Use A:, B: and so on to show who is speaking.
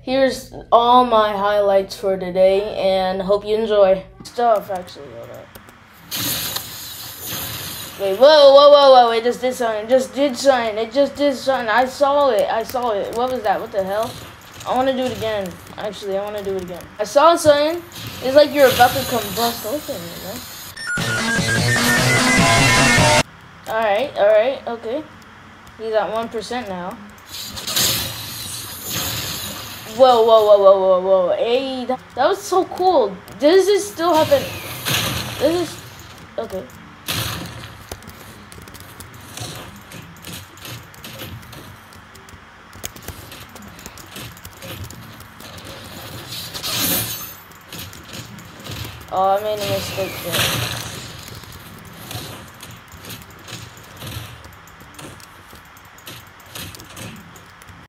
A: here's all my highlights for today, and hope you enjoy. Stuff, actually, hold up. Wait, whoa, it just did something, it just did something, I saw it, what was that, what the hell? I want to do it again, actually, I want to do it again. I saw something, it's like you're about to combust open, you know? Alright, okay. He's at 1% now. Whoa. Hey, that was so cool. Does this still happen? This is... Okay. Oh, I made a mistake there.